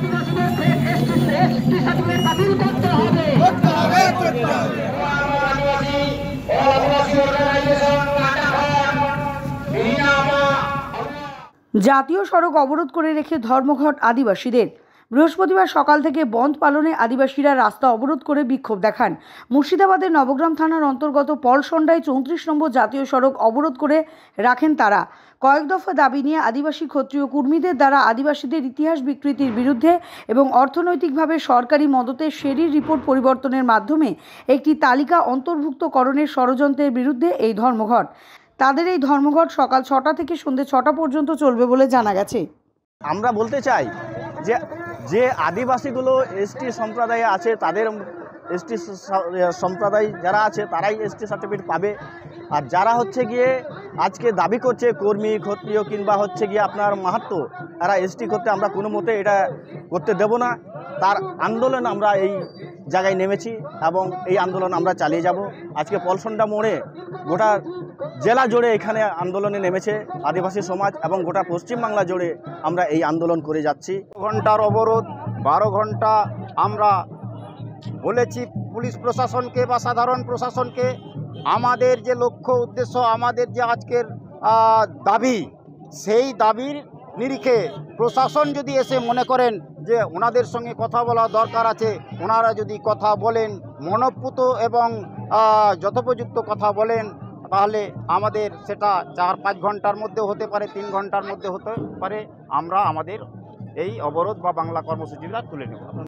জাতীয় সড়ক অবরোধ করে রেখে ধর্মঘট আদিবাসীদের। বৃহস্পতিবার সকাল থেকে বন্ধ পালনে আদিবাসীরা রাস্তা অবরোধ করে বিক্ষোভ দেখান। মুর্শিদাবাদের নবগ্রাম থানার অন্তর্গত পলসন্ডায় 34 নম্বর জাতীয় সড়ক অবরোধ করে রাখেন তারা। কয়েক দফা দাবি নিয়ে আদিবাসী ক্ষত্রিয় কর্মীদের দ্বারা আদিবাসীদের ইতিহাস বিকৃতির বিরুদ্ধে এবং অর্থনৈতিকভাবে সরকারি মদতে শেরির রিপোর্ট পরিবর্তনের মাধ্যমে একটি তালিকা অন্তর্ভুক্তকরণের ষড়যন্ত্রের বিরুদ্ধে এই ধর্মঘট। তাদের এই ধর্মঘট সকাল 6টা থেকে সন্ধ্যে 6টা পর্যন্ত চলবে বলে জানা গেছে। আমরা বলতে চাই যে যে আদিবাসীগুলো এসটি সম্প্রদায়ে আছে, তাদের এসটি সম্প্রদায় যারা আছে তারাই এসটি সার্টিফিকেট পাবে। আর যারা হচ্ছে গিয়ে আজকে দাবি করছে কর্মী ক্ষত্রিয় কিংবা হচ্ছে গিয়ে আপনার মাহাত্ম, তারা এসটি করতে আমরা কোনো মতে এটা করতে দেব না। তার আন্দোলন আমরা এই জায়গায় নেমেছি এবং এই আন্দোলন আমরা চালিয়ে যাব। আজকে পলসন্ডা মোড়ে গোটা জেলা জুড়ে এখানে আন্দোলনে নেমেছে আদিবাসী সমাজ এবং গোটা পশ্চিমবাংলা জুড়ে আমরা এই আন্দোলন করে যাচ্ছি। ঘন্টার অবরোধ, 12 ঘন্টা আমরা বলেছি পুলিশ প্রশাসনকে বা সাধারণ প্রশাসনকে আমাদের যে লক্ষ্য উদ্দেশ্য, আমাদের যে আজকের দাবি, সেই দাবির নিরিখে প্রশাসন যদি এসে মনে করেন যে ওনাদের সঙ্গে কথা বলা দরকার আছে, ওনারা যদি কথা বলেন, মনোপুত এবং যথোপযুক্ত কথা বলেন, তাহলে আমাদের সেটা 4-5 ঘন্টার মধ্যে হতে পারে, 3 ঘন্টার মধ্যে হতে পারে। আমরা আমাদের এই অবরোধ বা বাংলা কর্মসূচিটা তুলে নেব।